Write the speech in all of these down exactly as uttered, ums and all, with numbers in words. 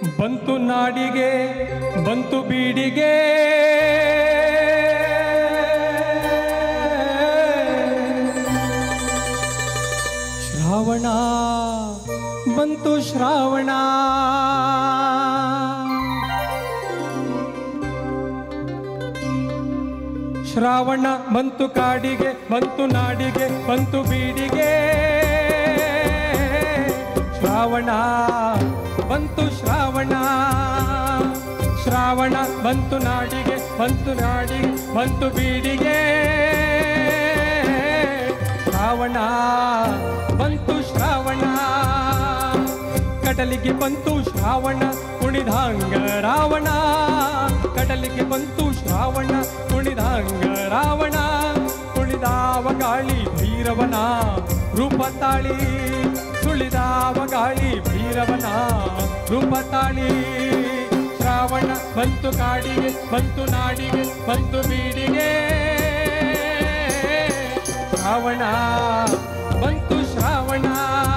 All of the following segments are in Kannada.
ಬಂತು ನಾಡಿಗೆ ಬಂತು ಬೀಡಿಗೆ ಶ್ರಾವಣ ಬಂತು ಶ್ರಾವಣ ಶ್ರಾವಣ ಬಂತು ಕಾಡಿಗೆ ಬಂತು ನಾಡಿಗೆ ಬಂತು ಬೀಡಿಗೆ ಶ್ರಾವಣ ಬಂತು ಶ್ರಾವಣ ಶ್ರಾವಣ ಬಂತು ನಾಡಿಗೆ ಬಂತು ನಾಡಿಗೆ ಬಂತು ಬೀಡಿಗೆ ಶ್ರಾವಣ ಬಂತು ಶ್ರಾವಣ ಕಡಲಿಗೆ ಬಂತು ಶ್ರಾವಣ ಕುಣಿದಾಂಗ ರಾವಣ ಕಡಲಿಗೆ ಬಂತು ಶ್ರಾವಣ ಕುಣಿದಾಂಗ ರಾವಣ ಕುಣಿದಾವ ಗಾಳಿ ಭೈರವನ ರೂಪ ತಾಳಿ ಸುಳಿದಾವ ಗಾಳಿ ಭೈರವನ ರೂಪ ತಾಳಿ ಶ್ರಾವಣ ಬಂತು ಕಾಡಿಗೆ ಬಂತು ನಾಡಿಗೆ ಬಂತು ಬೀಡಿಗೆ ಶ್ರಾವಣ ಬಂತು ಶ್ರಾವಣ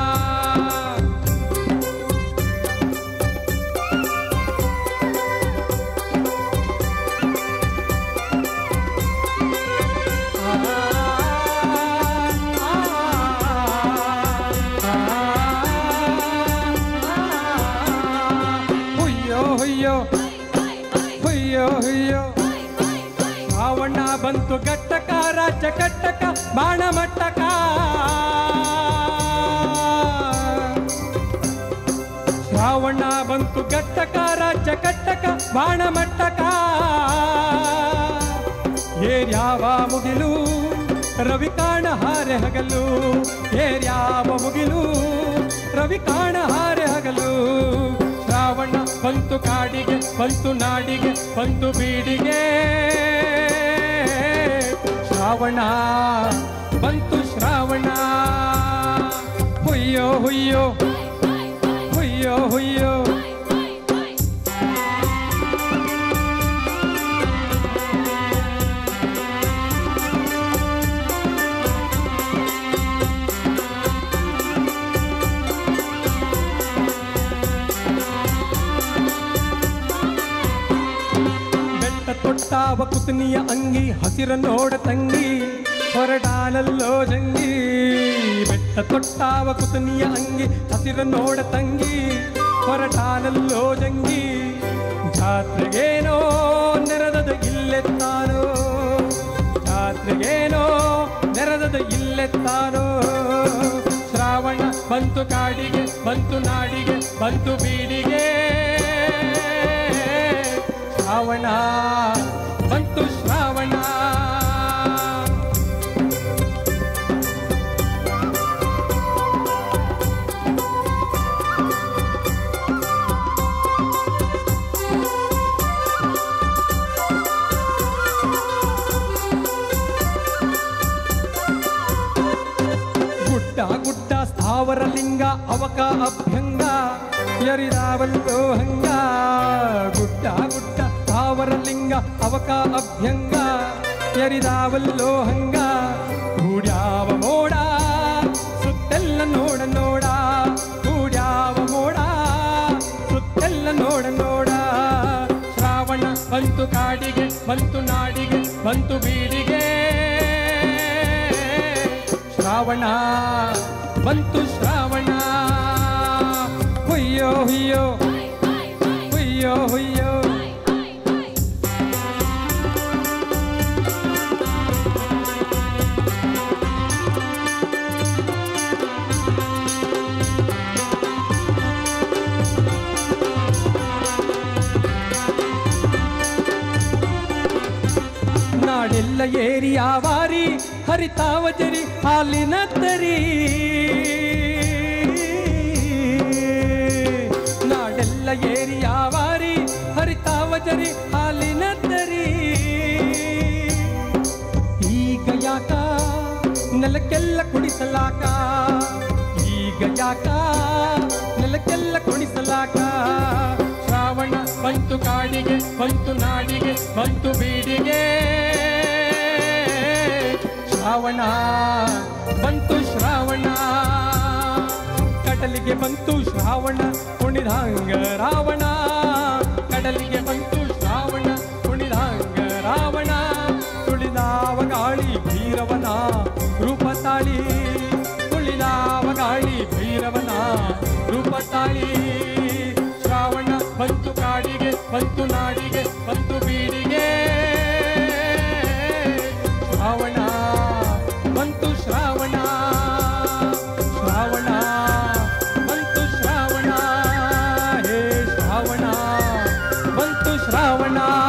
ಶ್ರಾವಣ ಬಂತು ಗಟ್ಟಕ ರಾಜ ಕಟ್ಟಕ ಬಾಣ ಮಟ್ಟಕ ಶ್ರಾವಣ ಬಂತು ಗಟ್ಟಕ ರಾಜ ಕಟ್ಟಕ ಬಾಣ ಮಟ್ಟಕ ಏರ್ಯಾವ ಮುಗಿಲು ರವಿ ಕಾಣ ಹಾರೆ ಹಗಲು ಏರ್ಯಾವ ಮುಗಿಲು ರವಿ ಕಾಣ ಹಾರೆ ಹಗಲು ಶ್ರಾವಣ ಬಂತು ಕಾಡಿಗೆ ಬಂತು ನಾಡಿಗೆ ಬಂತು ಬೀಡಿಗೆ ಶ್ರಾವಣ ಬಂತು ಶ್ರಾವಣ ಹುಯ್ಯೋ ಹುಯ್ಯೋ ಹುಯ್ಯೋ ಹುಯ್ಯೋ ತೊಟ್ಟಾವ ಕುತನಿಯ ಅಂಗಿ ಹಸಿರ ನೋಡ ತಂಗಿ ಹೊರಡಾನಲ್ಲೋ ಜಂಗಿ ಬೆಟ್ಟ ತೊಟ್ಟಾವ ಕುತನಿಯ ಅಂಗಿ ಹಸಿರ ನೋಡ ತಂಗಿ ಹೊರಡಾನಲ್ಲೋ ಜಂಗಿ ಜಾತ್ರೆಗೇನೋ ನೆರೆದದ ಇಲ್ಲೆತ್ತಾನೋ ಜಾತ್ರೆಗೇನೋ ನೆರೆದದ ಇಲ್ಲೆತ್ತಾನೋ ಶ್ರಾವಣ ಬಂತು ಕಾಡಿಗೆ ಬಂತು ನಾಡಿಗೆ ಬಂತು ಬೀಡಿಗೆ ಶ್ರಾವಣ ಬಂತು ಶ್ರಾವಣ ಗುಡ್ಡ ಗುಡ್ಡ ಸ್ಥಾವರ ಲಿಂಗ ಅವಕ ಅಭ್ಯಂಗ ಯರಿದಾವಲ್ಲೋ ಹಂಗ ಗುಡ್ಡ ಗುಡ್ಡ ಸ್ಥಾವರ ಲಿಂಗ ಅವಕ ಅಭ್ಯಂಗ ಯರಿದಾವಲ್ಲೋ ಹಂಗ ಕೂಡ್ಯಾವ ಮೋಡ ಸುತ್ತೆಲ್ಲ ನೋಡ ನೋಡ ಕೂಡ್ಯಾವ ಮೋಡ ಸುತ್ತೆಲ್ಲ ನೋಡ ನೋಡ ಶ್ರಾವಣ ಬಂತು ಕಾಡಿಗೆ ಬಂತು ನಾಡಿಗೆ ಬಂತು ಬೀಡಿಗೆ ಶ್ರಾವಣ ಬಂತು ಶ್ರಾವಣ ಹುಯ್ಯೋ ಹುಯ್ಯೋ ಹುಯ್ಯೋ ಹುಯ್ಯೋ ನಾಡೆಲ್ಲ ಏರಿಯಾವಾರಿ ಹರಿತಾವ ಜರಿ ಹಾಲಿನ ತರಿ ನಾಡೆಲ್ಲ ಏರಿಯಾವಾರಿ ಹರಿತಾವ ಜರಿ ಹಾಲಿನ ತರಿ ಈಗ ಯಾಕ ನೆಲಕ್ಕೆಲ್ಲ ಕುಡಿಸಲಾಕ ಈಗ ಯಾಕ ನೆಲಕ್ಕೆಲ್ಲ ಕುಡಿಸಲಾಕ ಶ್ರಾವಣ ಬಂತು ಕಾಡಿಗೆ ಬಂತು ನಾಡಿಗೆ ಬಂತು ಬೀಡಿಗೆ ಶ್ರಾವಣ ಬಂತು ಶ್ರಾವಣ ಕಡಲಿಗೆ ಬಂತು ಶ್ರಾವಣ ಕುಣಿದಾಂಗ ರಾವಣ ತಾಳಿ ಕುಳಿಲಾವ ಗಾಳಿ ಭೈರವನ ರೂಪ ತಾಳಿ ಶ್ರಾವಣ ಬಂತು ಕಾಡಿಗೆ ಬಂತು ನಾಡಿಗೆ ಬಂತು ಬೀಡಿಗೆ ಶ್ರಾವಣ ಬಂತು ಶ್ರಾವಣ ಶ್ರಾವಣ ಬಂತು ಶ್ರಾವಣ ಹೇ ಶ್ರಾವಣ ಬಂತು ಶ್ರಾವಣ